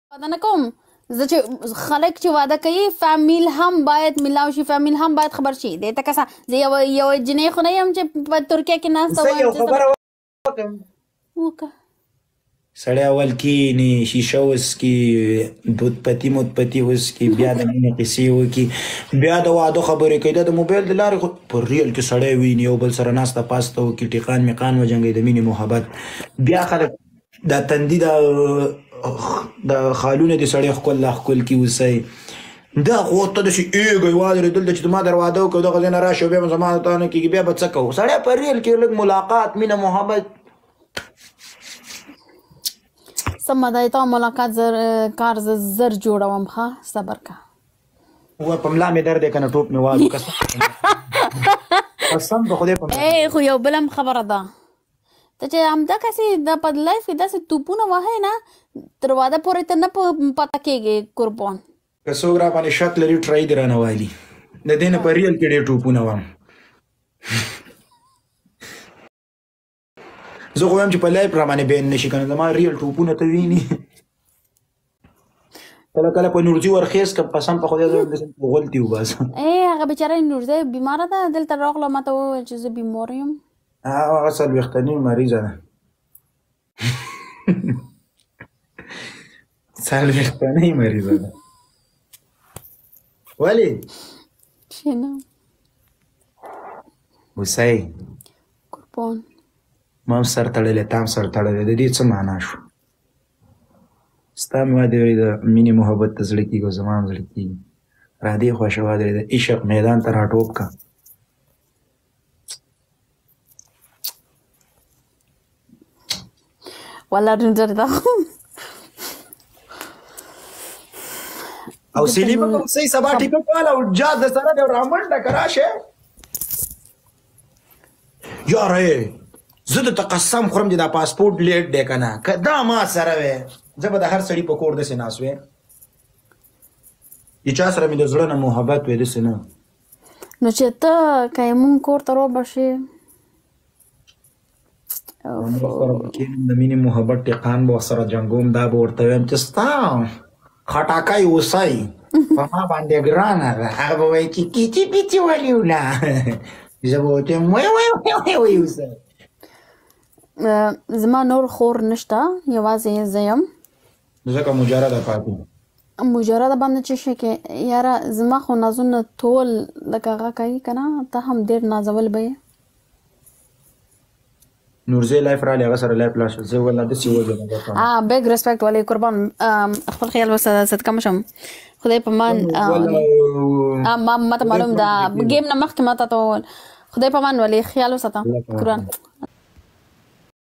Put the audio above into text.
واده نه کوم زه چې خلک چې واده کوي فامیل هم باید ملاو شي، فامیل هم باید خبر شي. دې ته کسه زه یو جنۍ خو نه یم چې په ترکیه کې ناسته زه یو خبره وکړم. وکړه سړی اول کښېني، شیشه وڅکي، دودپتي مدپتي وڅکي، بیا د مینې قصې وکړي، بیا د واده خبرې کوي. دا د موبایل د لارې خو په ریل کې سړی ویني، یو بل سره ناسته پاسته وکړي، ټیقان میقان وجنګوي د مینې محبت. بیا خلک دا تندي د خالونه د سړی ښکل لا ښکل کي اوسئ. دا خو ته داسې ایږئ ودرېدل ده چې ما در واده وکړو دغه ځای نه راشي او بیا به زما تا نه کېږي، بیا به څه کوو؟ سړی په ریل کې لږ ملاقات، مینه، محبت. سمه ده تا ملاقات کار زر جوړوم. ښه صبر که و په ملا مې درد دی که نه ټوپ مې والو قسم په خدای په خو یو بل هم خبره ده ته چې همدغسې د په لایف کې داسې توپونه وهئ نه تر واده پورې ته نه پته کېږي قربان. که څوک را باندې شک لري ټرای دې رانه والي. د دې نه په ریل کې ډېر ټوپونه وم. زه خو وایم چې په لایف را باندې بین نه شي که نه زما ریل ټوپونه ته ویني. کله کله په نورځي ورخیز که قسم په خدای زه غولتې وباسم. هغه بیچاره نورځی بیماره ده دلته راغله ما ته وویل چې زه بیمار یم. هغه څلوېښتنۍ مریضه ده. څلوېښتنۍ مریضه ده. ولې؟ چې نه اوسئ قربان ما هم سر تړلی تا هم سر تړلی د دې څه معنا شو؟ ستا مې ودرېږي د مینې محبت ته زړه کېږي او زما هم زړه کېږي. را دې خوښه ودرېږي د عشق میدان ته راټوپ که. والله ډېر ده او سیلي به کوم صحیح سبا ټیکټ والا او جاز د سره دی رامنډه که راشه. یاره زه درته قسم خورم چې دا پاسپورټ لیټ دی که نه که دا ما سره وی زه به د هر سړي په کور داسې ناست وی د چا سره مې د زړه نه محبت وی داسې نه. نو چې ته که یې مونږ کور ته رابشې د مینې محبت ټیقان به ورسره جنګوم. دا به ورته ویم چې ستا خټاکی اوسئ په ما باندې ګرانه ده. هغه به وایي چې کیچي پیچي ولې وله زه به ورته وایم وی وی وی وی وی اوسئ. زما نور خور نشته یوازې زه یم. ځکه مجرده پاتې مجرده باندې چې شي کې یاره زما خو نازونه ټول لکه هغه کوي که نه ته هم ډېر نازول به یې. نورزی لایف رالی هغه سره لایف لاړ شه. زه والله داسې وځم بیګ ریسپیکټ ولې قربان خپل خیال وساته صدقه مشم خدای په مان ما ته معلوم ده ګیم نه مخکې ما ته وویل خدای په مان ولې خیال وساته قربان.